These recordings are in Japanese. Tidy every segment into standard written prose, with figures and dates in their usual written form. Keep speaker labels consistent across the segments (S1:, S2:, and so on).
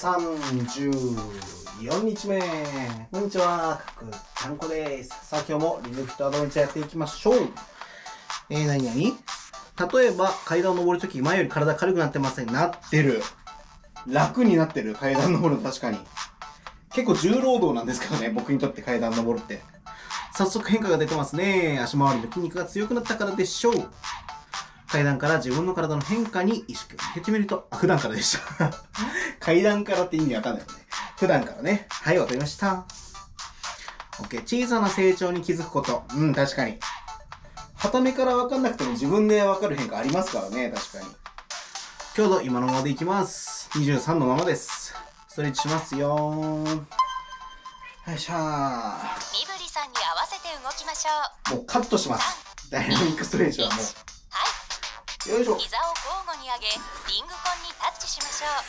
S1: 34日目。こんにちは、かくちゃんこです。さあ今日もリングフィットアドベンチャーやっていきましょう。何々例えば階段を登るとき前より体軽くなってません？なってる。楽になってる。階段登るの確かに。結構重労働なんですけどね、僕にとって階段登るって。早速変化が出てますね。足回りの筋肉が強くなったからでしょう。階段から自分の体の変化に意識を向けてみると、普段からでした。階段からって意味わかんないよね。普段からね。はい、わかりました。OK。小さな成長に気づくこと。確かに。傍目からわかんなくても自分でわかる変化ありますからね、確かに。強度、今のままでいきます。23のままです。ストレッチしますよー。よいしょー。
S2: 身振りさんに合わせて動きましょう。
S1: もうカットします。ダイナミックストレッチはもう。よいしょ。
S2: 膝を交互に上げ、リングコンにタッチしましょう。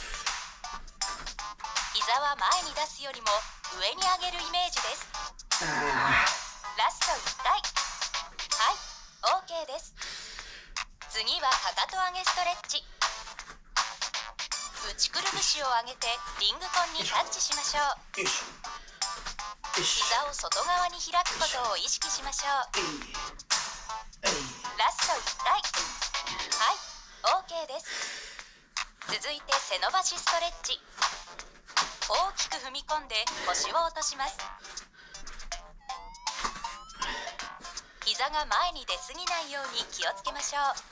S2: 膝は前に出すよりも上に上げるイメージです。ラスト1回。はい、OK です。次はかかと上げストレッチ。内くるぶしを上げてリングコンにタッチしましょう。
S1: よいしょ。
S2: 膝を外側に開くことを意識しましょう。ラスト1回。はい、OK です。続いて背伸ばしストレッチ。大きく踏み込んで腰を落とします。膝が前に出過ぎないように気をつけましょう。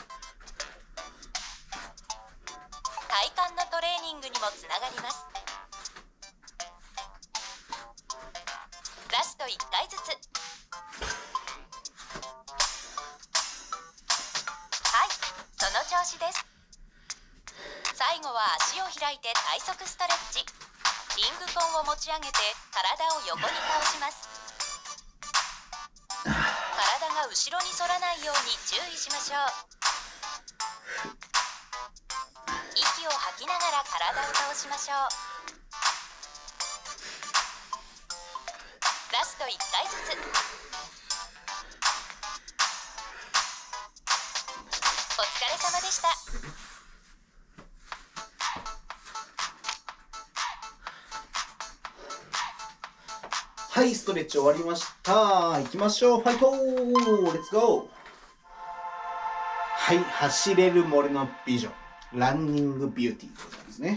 S2: 体幹のトレーニングにもつながります。ラスト1回ずつ。はい、その調子です。最後は足を開いて体側ストレッチ。リングコンを持ち上げて体を横に倒します。体が後ろに反らないように注意しましょう。息を吐きながら体を倒しましょう。ラスト1回ずつ。お疲れ様でした。
S1: はい、ストレッチ終わりました。行きましょう。ファイトー！レッツゴー！はい、走れる森の美女。ランニングビューティーということですね。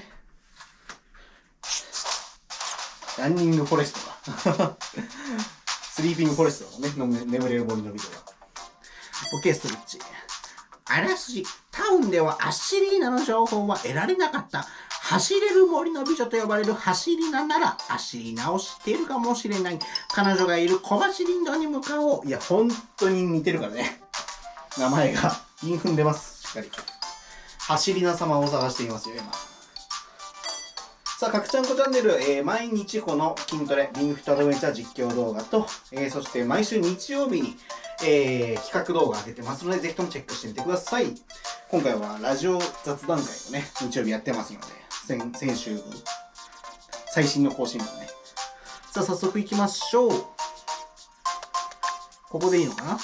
S1: ランニングフォレストが。スリーピングフォレストのね、眠れる森の美女が。OK、ストレッチ。あらすじ、タウンではアッシリーナの情報は得られなかった。走れる森の美女と呼ばれる走りななら、アッシリーナを知っているかもしれない。彼女がいる小橋林道に向かおう。いや、本当に似てるからね。名前が。韻踏んでます。しっかり。走りな様を探していますよ、今。さあ、かくちゃんこチャンネル、毎日この筋トレ、リングフィットアドベンチャー実況動画と、そして毎週日曜日に、企画動画上げてますので、ぜひともチェックしてみてください。今回はラジオ雑談会をね、日曜日やってますので、先週分、最新の更新分ね。さあ、早速行きましょう。ここでいいのかな？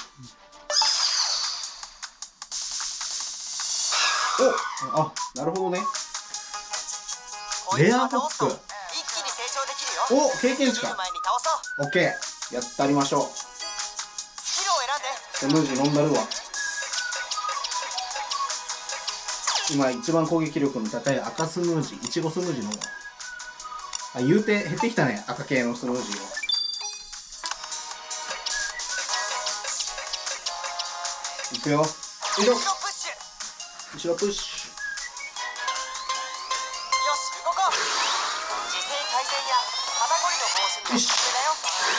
S1: あ、なるほどね。レアホック。お、経験値か。オッケー。やってありましょう。スムージー飲んだるわ。今一番攻撃力の高い赤スムージー、いちごスムージー飲むわ。あ、言うて減ってきたね、赤系のスムージーを。いくよ。よいしょ。後ろプッシュ。
S3: よし、動こう。姿勢改善や肩こりの防止にもおすすめだよ。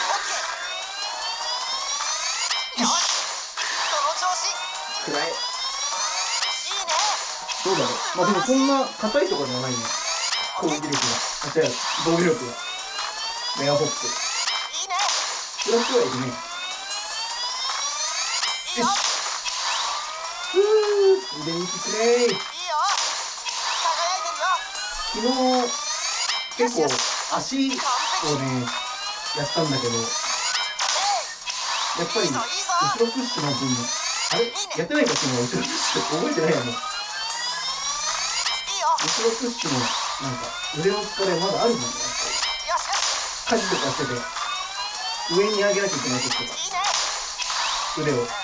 S3: オッケー。よし、その調子。
S1: くらえ。
S3: いいね。
S1: どうだろう。まあでもそんな硬いとかじゃないね。攻撃力が。あ、違う。防御力が。レアホック。
S3: いいね。
S1: ブロックはいるね。
S3: いいよ。
S1: 腕にきくれー。
S3: いいよ。輝いてるよ。
S1: 昨日、結構足をね、やったんだけど、やっぱり、後ろプッシュの分も、あれやってないか昨日、後ろプッシュ。覚えてないやもう。
S3: いいよ。
S1: 後ろプッシュのなんか腕の疲れまだあるもんね。
S3: よしよし。
S1: 家事とかしてて上に上げなきゃいけない時とか
S3: いいね。
S1: 腕を
S3: よ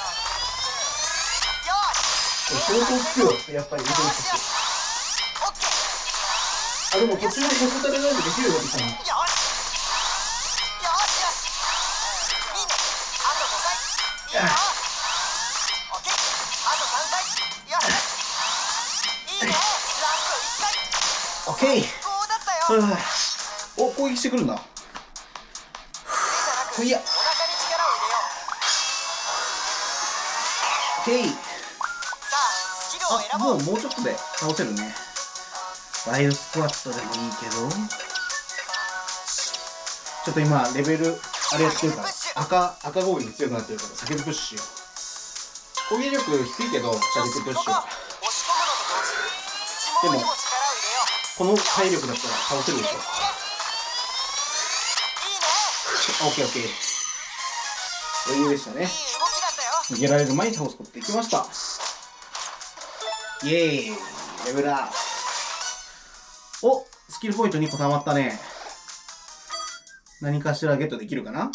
S3: し。
S1: 相当効くよやっぱり腕の
S3: よしよし。オッケー。
S1: あでも途中でへこたれないでできるようになってきたな。
S3: よしよしよし。いいね。あと5回。いいよ。オッケー。あと3回。よし。いいね。ラスト1回。
S1: オッケー。
S3: こうだったよ。
S1: お、攻撃してくるんだ。ほいや。
S3: お腹に力を入れよう。
S1: オッケー。
S3: さあ、スキルを選
S1: あ、
S3: ぼう。
S1: もうちょっとで倒せるね。ワイドスクワットでもいいけど。ちょっと今レベルあれやってるから赤攻撃強くなってるから叫びプッシュしよう。攻撃力低いけど叫びプッシュ。
S3: 押し込むのと同時に内ももにも力を入れよう。
S1: この体力だったら倒せるでしょ。
S3: いいね。
S1: オッケーオッケー。余裕でしたね。
S3: いい動きだったよ。
S1: 逃げられる前に倒すことできました。イエーイ、レベルアップ。お、スキルポイント2個溜まったね。何かしらゲットできるかな。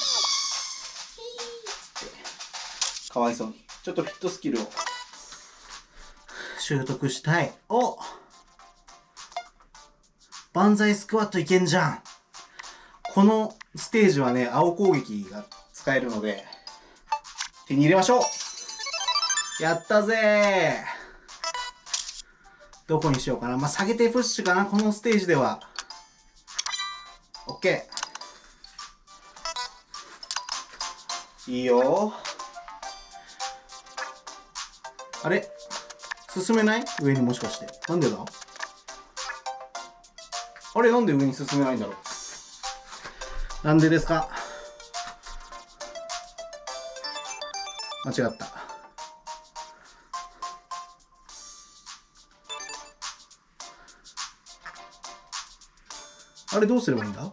S1: かわいそうに。ちょっとフィットスキルを習得したい。お、万歳スクワットいけんじゃん。このステージはね、青攻撃が使えるので手に入れましょう。やったぜー。どこにしようかな。まあ、下げてプッシュかな、このステージでは。オッケー。いいよ。あれ進めない？上にもしかして。なんでだ？あれなんで上に進めないんだろう。なんでですか？間違った。あれどうすればいいんだ？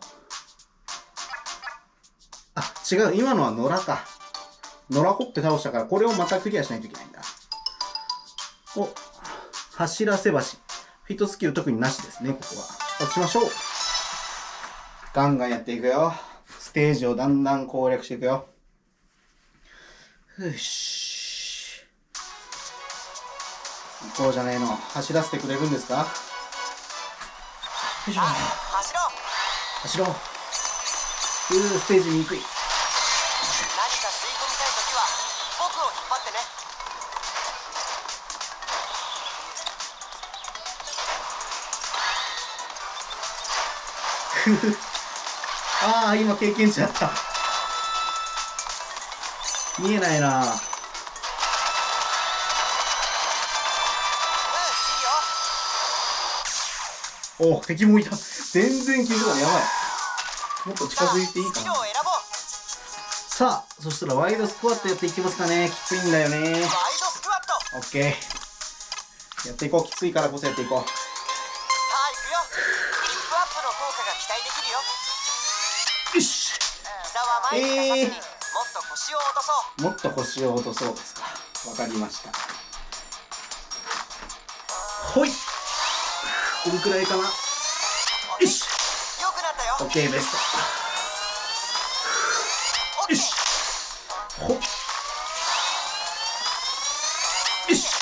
S1: あ、違う。今のは野良か。野良ほって倒したから、これをまたクリアしないといけないんだ。お、走らせ橋。フィットスキル特になしですね、ここは。出発しましょう。ガンガンやっていくよ。ステージをだんだん攻略していくよ。よし。行こうじゃねえの。走らせてくれるんですか？よいしょ。
S3: 走ろう。
S1: 走ろう。ステージに行くい。
S3: 何か吸い込みたいときは僕を引っ張ってね。
S1: ああ、今経験値だった。見えないな。
S3: いいよ。
S1: お、敵もいた。全然気づかない。やばい。もっと近づいていいかな。
S3: スキルを選ぼう。
S1: さあ、そしたらワイドスクワットやっていきますかね。きついんだよね。
S3: ワイドスクワット。
S1: オッケー。やっていこう。きついからこそやっていこう。
S3: さあ行くよ。ヒップアップの効果が期待できるよ。
S1: よし。
S3: 膝は前に出さずに、もっと腰を落とそう。
S1: もっと腰を落とそうですか。わかりました。ほい。これくらいかな。よし。
S3: 良くなったよ。
S1: オッケー、ベスト。
S3: オッケー。
S1: よし。ほっ。よし。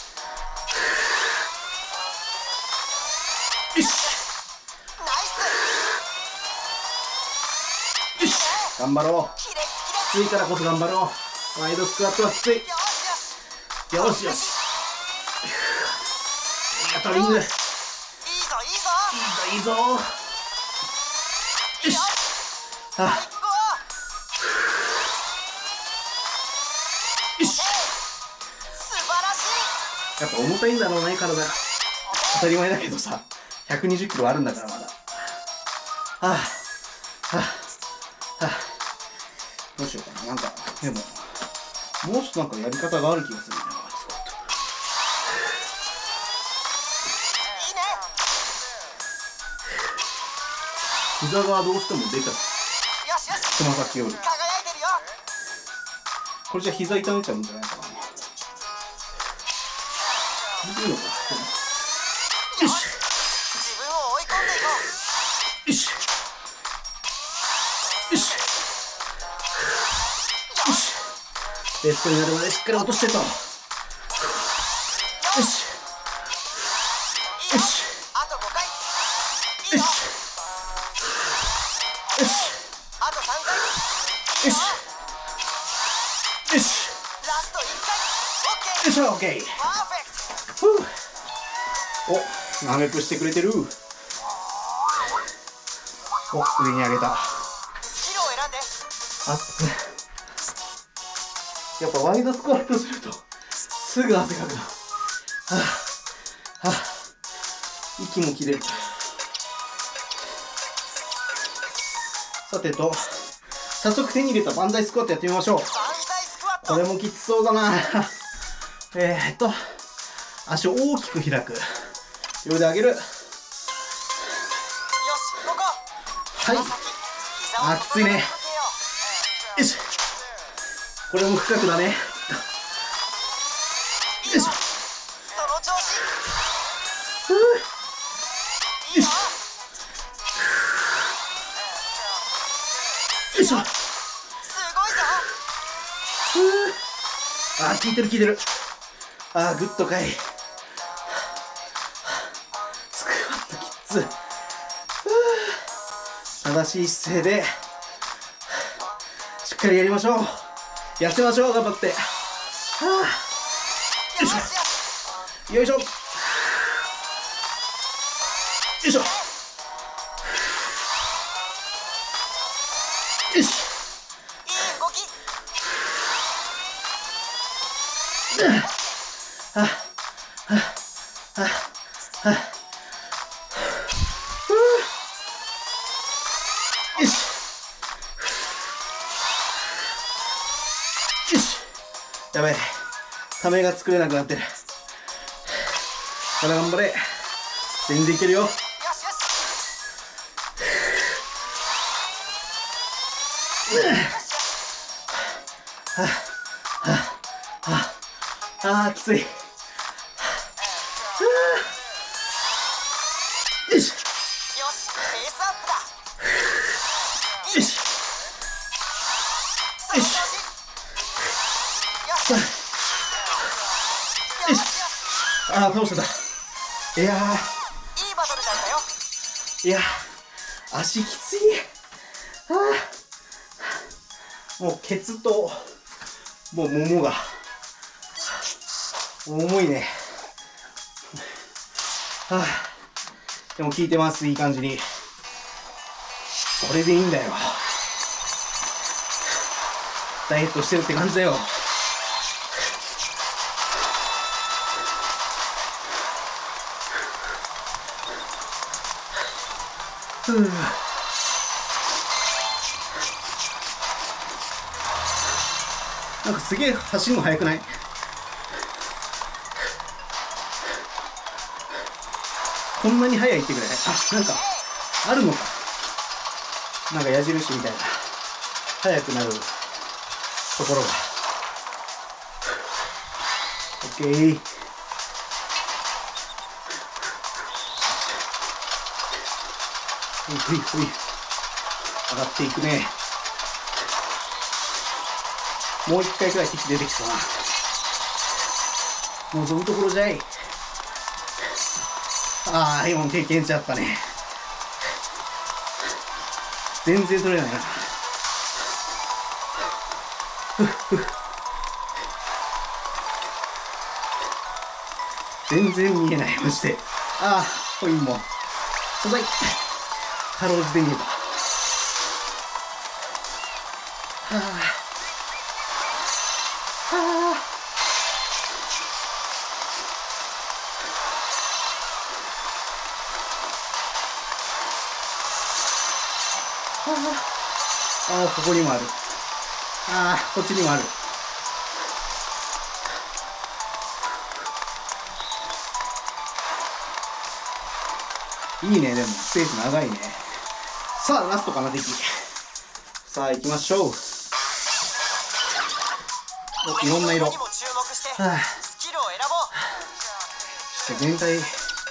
S1: よし。
S3: ナイス。
S1: よし。頑張ろう。
S3: キレッキレ。
S1: きついからこそ頑張ろう。ワイドスクワットはきつい。
S3: よしよし。
S1: よしよし。トリング。いいぞ
S3: いいぞいいぞ。
S1: いいぞ。よし。
S3: 最
S1: あ、
S3: 高。
S1: よし。
S3: 素晴らしい。
S1: やっぱ重たいんだろうね、体が。当たり前だけどさ、120キロあるんだからまだ。はあ、はあ、はあ。どうしようかな。なんか、でも、もうちょっとなんかやり方がある気がするな。
S3: いいね。
S1: 膝がどうしても出ちゃう。
S3: よしよし。
S1: つま先より。
S3: 輝いてるよ。
S1: これじゃ膝痛めちゃうんじゃないかな。いいのか。よし。
S3: 自分を
S1: ベストになるまでしっかり落としてと。よしよし
S3: あと5回。いいよ。
S1: よしよし
S3: あと3回。いい
S1: よ
S3: よ。
S1: しよし
S3: ラスト1回。オッケー。
S1: よいしょ、オッケー。
S3: パーフェクト。
S1: ふう。お、なめくしてくれてる。お、上に上げた。
S3: スキルを選んで。
S1: 熱い。やっぱワイドスクワットするとすぐ汗かくな。はあ、はあ、息も切れる。さてと、早速手に入れた万歳スクワットやってみましょう。
S3: 万歳スクワット。
S1: これもきつそうだな。足を大きく開く。両腕上げる。
S3: よし、ここ。
S1: はい。あ、きついね。よし。これも深くだね。よいしょ。
S3: その調子。
S1: ふう。よいしょ。よいしょ。
S3: すごいぞ。
S1: ふう。あ、効いてる効いてる。あ、グッとかい。スクワットきつ。正しい姿勢でしっかりやりましょう。痩せましょう、頑張って。はあ、よいしょよいしょよいしょよし。
S3: いい動き。
S1: はあはあはあはあ。よしよし。やばい、ためが作れなくなってる。まだ頑張れ。全然いけるよ。
S3: よしよし。
S1: あー、きつい。よし
S3: よし、ペースアップだ。
S1: よしよし。
S3: その調子。よし。よしよし。
S1: あー、倒してた。いや
S3: いいバトルだったよ。
S1: ー、いやー、足きつい。あー、もうケツともうももが重いね。はあ、でも効いてます、いい感じに。これでいいんだよ。ダイエットしてるって感じだよ。ふう。なんかすげえ走るの速くない？こんなに速いってくらい。あ、なんかあるのか。なんか矢印みたいな速くなるところが。オッケー。ふいふい上がっていくね。もう一回くらい敵出てきそうな。望むところじゃい。ああ、今も経験値あったね。全然取れないな。全然見えない。マジで。ああ、コインも素材かろうじて見えた。はあはあ。ああ、ここにもある。ああ、こっちにもある。いいね、でもステージ長いね。さあ、ラストかな、敵。さあ、行きましょう。お、いろんな色。
S3: にも注目して
S1: はあ、
S3: スキルを選ぼう。
S1: 全体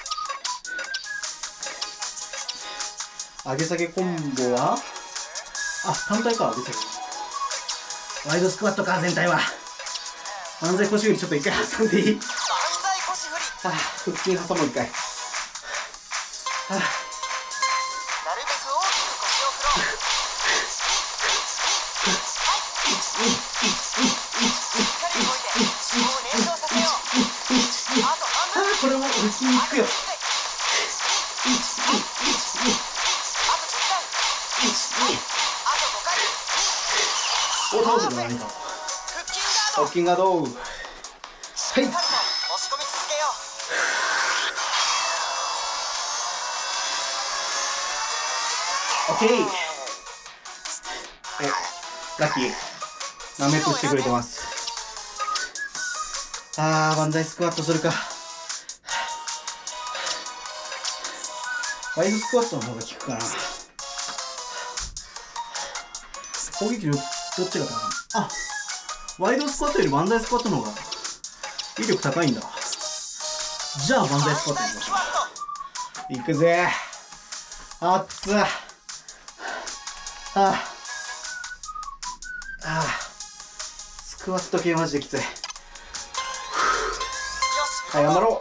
S1: 上げ下げコンボは、あ、単体か、上げ下げ。ワイドスクワットか、全体は。 漫才腰振りちょっと一回挟んでいい？
S3: 万歳腰振り。
S1: 腹筋挟もう一回。
S3: なるべく大きく腰を振ろう。しっかり動いて脂肪を燃焼させよう。あと半分。
S1: これも腹筋に効くよ。
S3: あと10回。あと5回。
S1: お、倒せたな、何か。
S3: 腹筋ガード。
S1: 腹筋ガード。はい。
S3: しっかりと押し込み続けよう。
S1: オッケー。ラッキー。なめっとしてくれてます。万歳スクワットするか。ワイドスクワットの方が効くかな。攻撃力どっちが高いの？ワイドスクワットより万歳スクワットの方が威力高いんだ。じゃあ万歳スクワットにしましょう。いくぜ。あっつ。スクワット系マジできつい。はい、頑張ろう。
S3: 腰痛改善の効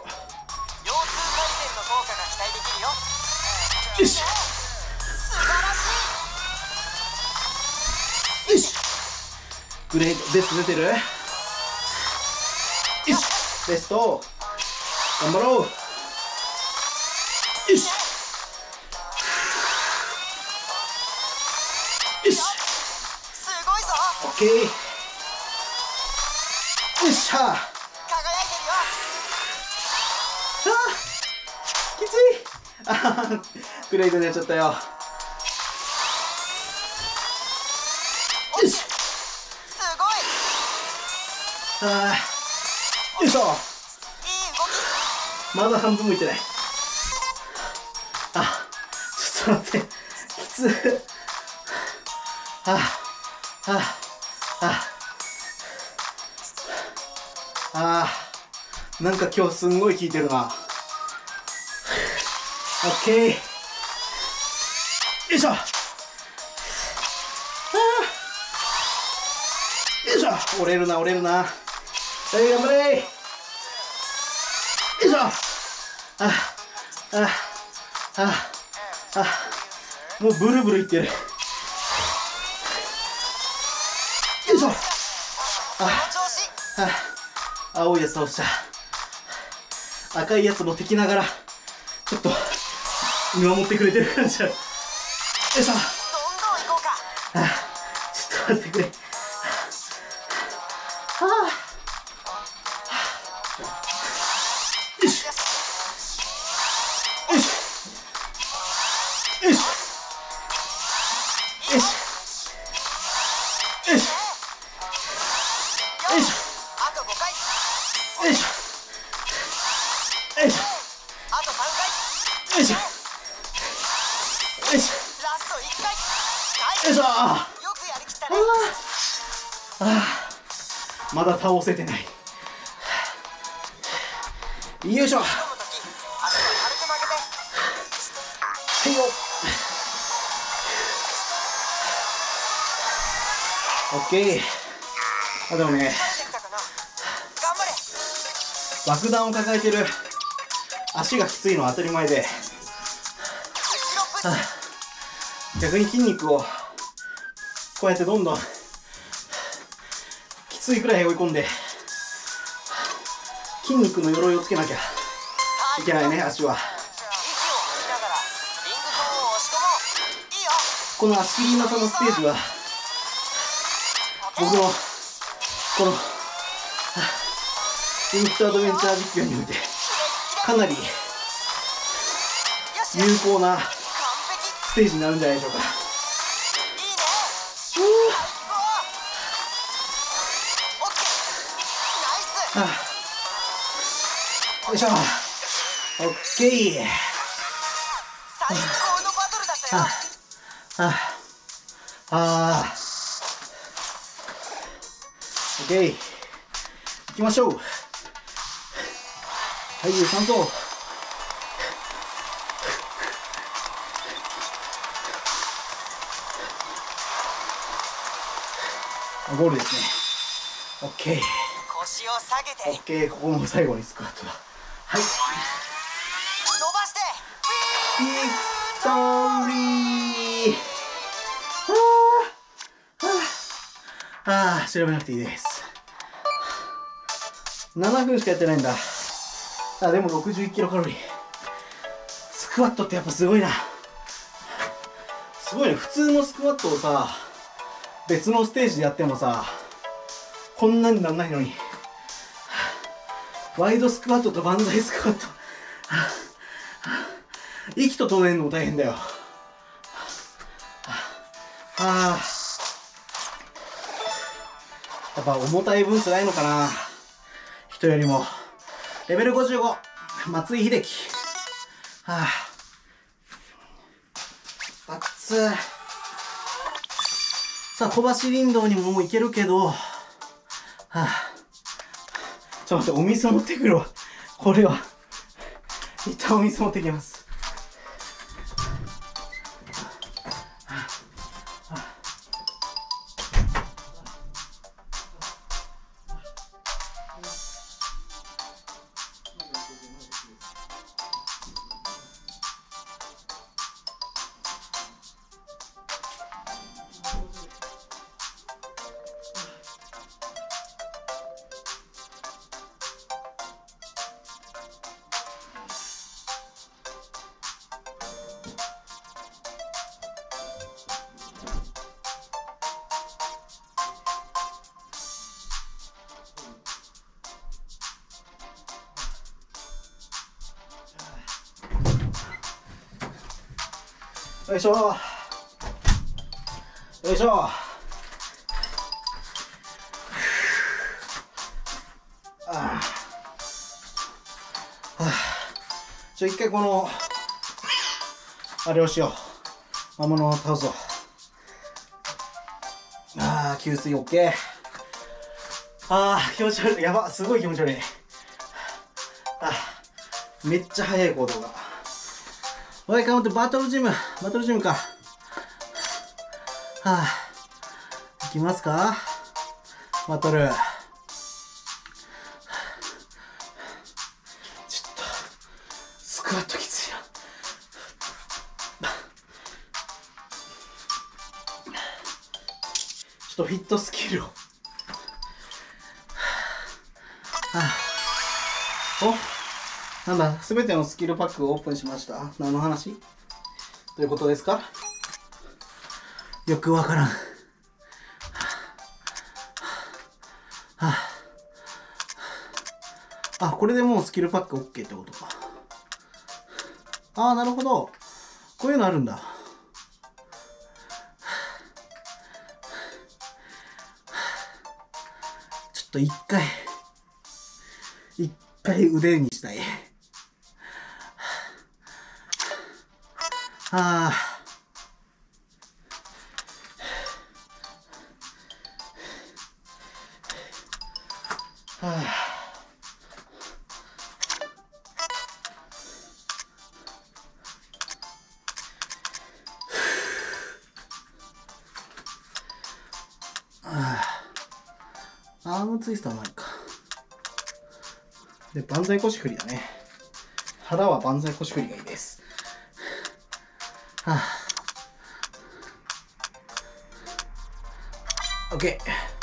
S3: 果が期待できるよ。
S1: よし。
S3: 素晴らしい。
S1: よし。グレードベスト出てる？よし。ベスト。頑張ろう。よし。よし。
S3: すごいぞ。
S1: オッケー。よっしゃ。
S3: 輝いてるよ。
S1: きつい。グレードになっちゃったよ。よし。
S3: すごい。
S1: よいしょ。
S3: いい動き。
S1: まだ半分もいってない。ちょっと待って。きつい。なんか今日すんごい効いてるな。オッケー。よいしょ。よいしょ。折れるな、折れるな。はい、頑張れ。よいしょ。もうブルブルいってる。よいしょ。
S3: この調子。
S1: 青いやつ倒した。赤いやつも敵ながらちょっと見守ってくれてる感じある。よいしょ。
S3: どんどん行こうか。
S1: ちょっと待ってくれ。よしよしよしよしよしよしよし。
S3: あと5回。
S1: よいしょ。よいしょ。
S3: あと3回。
S1: よいしょ。よいしょ。
S3: ラスト1回。
S1: よいしょ。
S3: よくやりきったね。
S1: まだ倒せてない。よいしょ。は
S3: 挑むとき、足は軽く曲げて。
S1: いよ。オッケー。でもね、
S3: 慣れてきたかな。頑張れ。
S1: 爆弾を抱えてる足がきついのは当たり前で、
S3: 後ろプッシュ。
S1: 逆に筋肉をこうやってどんどんきついくらい追い込んで筋肉の鎧をつけなきゃいけないね。足は
S3: 息を吐きながらリング上を押し込もう。いいよ。
S1: この足切りなさのステージは僕のこのリンクとアドベンチャー実況においてかなり
S3: よし。
S1: 有効な
S3: 完璧。
S1: ステージになるんじゃないでしょうか。
S3: いいね。最高。オッケー。ナイス。
S1: よいしょ。オッケー。
S3: 最高のバトルだったよ。
S1: オッケー。行きましょう。はい、酸素。ゴールですね。オッケー。
S3: 腰を下げて
S1: オッケー、ここも最後にスクワットだ。はい、
S3: 伸ばして
S1: ビクトリー。調べなくていいです。7分しかやってないんだ。でも61キロカロリー。スクワットってやっぱすごいな。すごいね。普通のスクワットをさ、別のステージでやってもさ、こんなになんないのに。ワイドスクワットとバンザイスクワット。息と止めるのも大変だよ。やっぱ重たい分辛いのかな、人よりも。レベル55、松井秀喜。熱い。さあ、小走林道にももう行けるけど、ちょっと待って、お水持ってくるわ。これは。一旦お水持ってきます。よいしょ。よいしょ。一回このあれをしよう。魔物を倒そう。給水 OK。気持ち悪い。やば、すごい気持ち悪い。めっちゃ速い行動が。ワイカウントバトルジム。バトルジムか。いきますか、バトル。ちょっとスクワットきついな。ちょっとフィットスキルを。なんだ、すべてのスキルパックをオープンしました。何の話ということですか？よくわからん。これでもうスキルパック OK ってことか。なるほど。こういうのあるんだ。ちょっと一回腕にしたい。アームツイストはないか。で、万歳腰振りだね。腹は万歳腰振りがいいです。OK。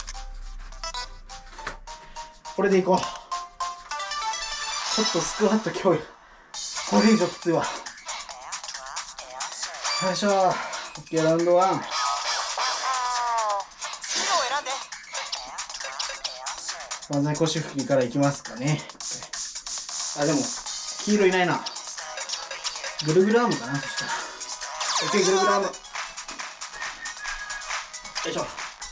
S1: これでいこう。ちょっとスクワット今日、これ以上きついわ。よいしょ。OK、ラウンド1。万歳腰振りからいきますかね。でも、黄色いないな。ぐるぐるアームかな、そしたら。OK、ぐるぐるアーム。よいしょ。
S3: な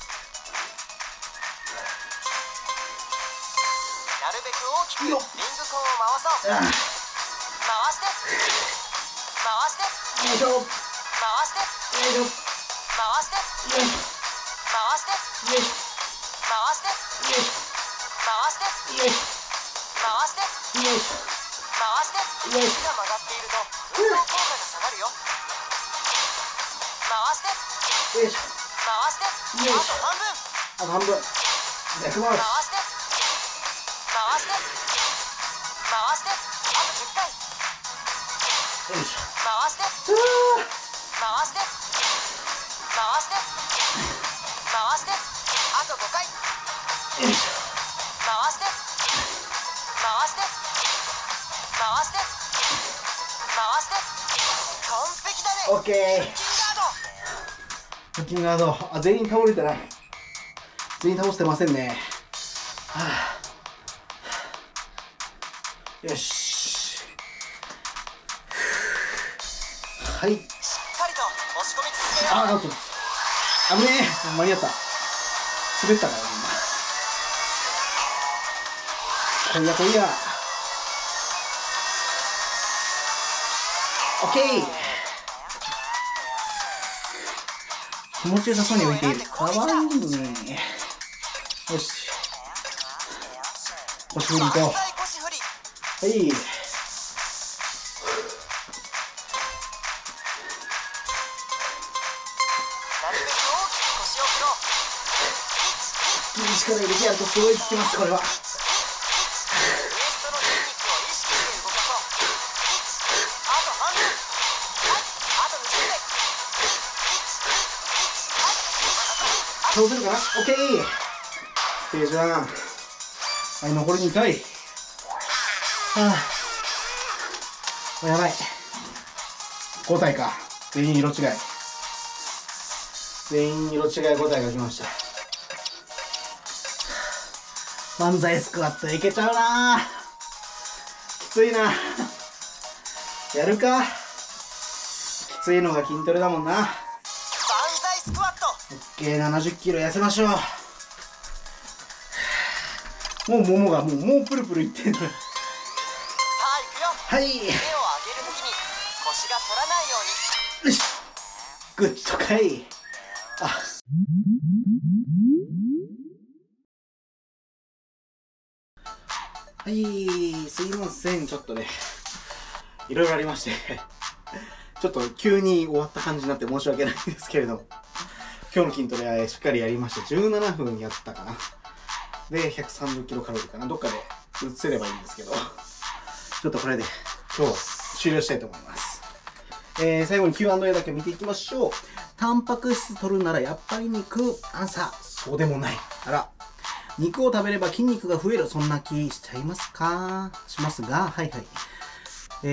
S3: るべく大きくリングコーンを回そう。回して回して
S1: よいしょ。
S3: 回して
S1: よいしょ。
S3: 回して
S1: よいしょ。
S3: 回して
S1: よいしょ。
S3: 回して
S1: よいしょ。
S3: 回して
S1: よいしょ。
S3: 回して
S1: よいしょ。
S3: 回して
S1: よいしょ。
S3: 手が曲がっていると運動効果が下がるよ。回して
S1: よいしょ。
S3: 回して
S1: よいしょ。
S3: あと半分
S1: あと半分。逆回し。
S3: 回してして回して、あと10回
S1: よいしょ。
S3: 回して回して回して回して、あと5回
S1: よいし
S3: 回して回して回して回して、完璧だね。
S1: ょ。オッケ
S3: キンガード
S1: ー。腹筋ガード。あ、全員倒れてない。全員倒してませんね。はあ、よし。はい。
S3: しっかりと押し込み続けよう。
S1: あ、アウト。危ねえ。間に合った。滑ったから今。こいやこいや。オッケー。気持ちよさそうに浮いている。かわいいね。よし。腰振りと。
S3: 万歳腰振り。
S1: はい。
S3: なるべく大きく腰を振ろう。
S1: いい力入れてやるとすごい効きます、これは。
S3: ウエストの筋肉を意識して動かそう。あと半分。はい、あと20回。
S1: 倒せるかな。オッケー。ステージ1。はい、残り2回。はあ、やばい。5体か。全員色違い。全員色違い5体が来ました。万歳スクワットいけちゃうな。きついな。やるか。きついのが筋トレだもんな。
S3: 万歳スクワット。
S1: オッケー、70キロ痩せましょう。もうももがもうプルプルいってんのよ。
S3: さあ行くよ。
S1: はい。
S3: 手を上げるときに腰が反らないように。
S1: よし。グッとかい。あ。はい、すいません。ちょっとね、いろいろありまして、ちょっと急に終わった感じになって申し訳ないんですけれども、今日の筋トレはしっかりやりまして、17分やったかな。で、130キロカロリーかな。どっかで移せればいいんですけど、ちょっとこれで今日終了したいと思います。最後に Q&A だけ見ていきましょう。タンパク質取るならやっぱり肉。アンサー、そうでもない。あら。肉を食べれば筋肉が増える。そんな気しちゃいますか？しますが、はいはい。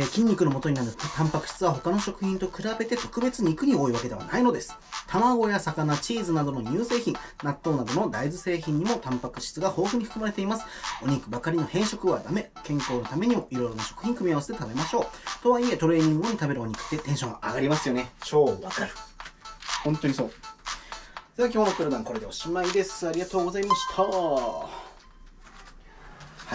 S1: 筋肉の元になるタンパク質は他の食品と比べて特別肉に多いわけではないのです。卵や魚、チーズなどの乳製品、納豆などの大豆製品にもタンパク質が豊富に含まれています。お肉ばかりの変色はダメ。健康のためにもいろいろな食品組み合わせて食べましょう。とはいえ、トレーニング後に食べるお肉ってテンション上がりますよね。超わかる。本当にそう。では今日のクルダンこれでおしまいです。ありがとうございました。はい。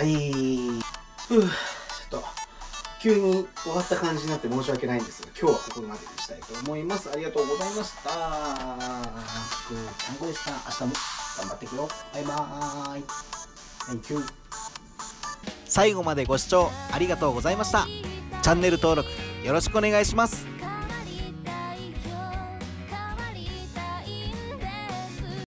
S1: ちょっと急に終わった感じになって申し訳ないんですが、今日はここまでにしたいと思います。ありがとうございました。ちゃんこでした。明日も頑張っていくよ。バイバーイ。Thank you。
S4: 最後までご視聴ありがとうございました。チャンネル登録よろしくお願いします。